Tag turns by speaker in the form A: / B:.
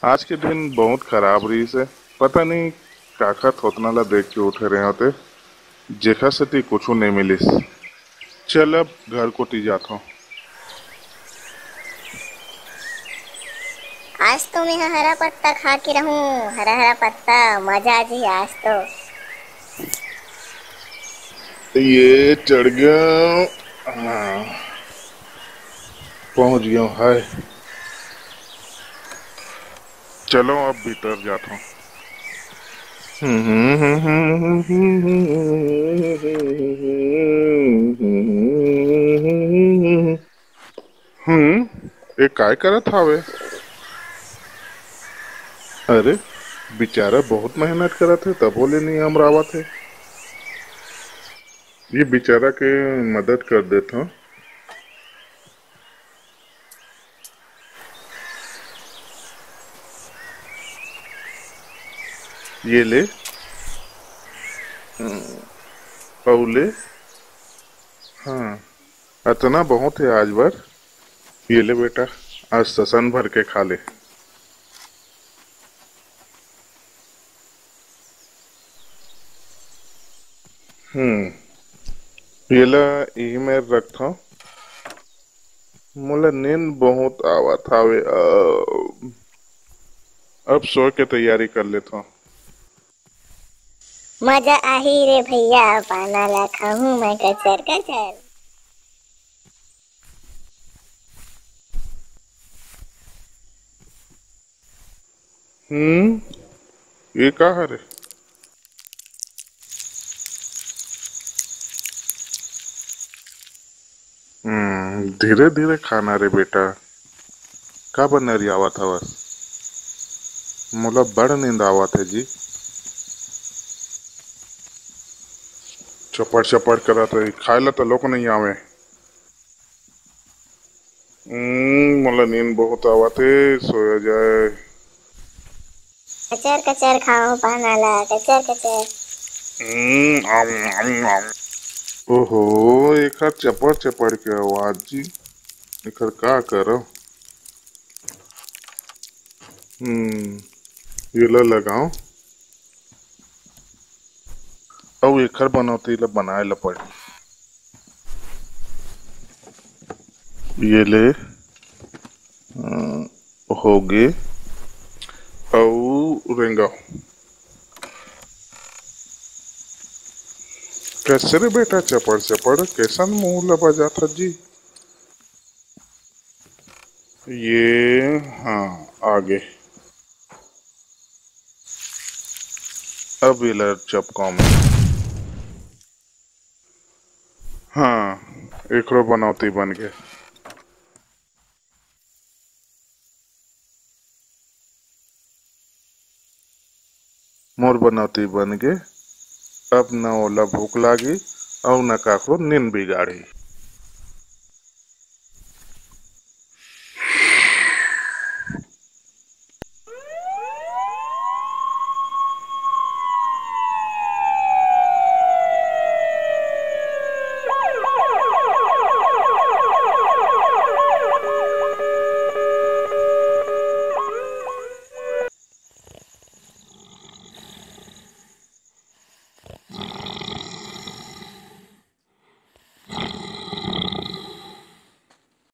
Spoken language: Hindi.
A: आज के दिन बहुत खराब रही से। पता नहीं काका थोतना ला देख के उठे रहे होते। जेखा से ती कुछ नहीं मिलिस। चल अब घर को टी जाता हूँ।
B: आज तो मैं हरा पत्ता खा के रहूं। हरा हरा पत्ता मजा आ जी आज तो।
A: ये चढ़ गया। हाँ, पहुंच गया हूँ। हाय, चलो अब भीतर जाता हूँ। ये काय करत हावे। अरे, बेचारा बहुत मेहनत करत है तब बोले नहीं हमरा आवत है। ये बेचारा के मदद कर देता हूँ। ये ले। पौले। हाँ, इतना बहुत है आज भर। ये ले बेटा, आज ससन भर के खा ले। ये ला, यही मैं रखता हूँ। मोला नींद बहुत आवत हावे। अब सो के तैयारी कर लेता हूँ।
B: मजा आही रे भैया, पाना ला खाऊं मैं कचर कचर।
A: ये का है। धीरे धीरे खाना रे बेटा। का बनरी आवत हवस। मोला बड़ नींद आवत है जी। चपड़ चपड़ करत रही, खाए ला तो लोग नहीं आवे। मोला नींद बहुत आवत है, सोया जाए।
B: कचर कचर खाओ पाना ला कचर कचर।
A: आम, आम, आम। ओहो, एकर चपड़ चपड़ के आवाज जी। एकर का करो। ये ला लगाओ। अब एकर बनौती ला बनाए ला पड़ी। ये ले। हो गए। और रेंगा। कैसे रे बेटा, चपड़ चपड़ कैसन मुंह लबा जाता जी। ये, हाँ, आगे। अब ये ला चपकाओ में। हाँ, एकरो बनौती बन गए। मोर बनौती बन गए। अब न ओला भूख लागी और न काकरो नींद बिगाड़ी।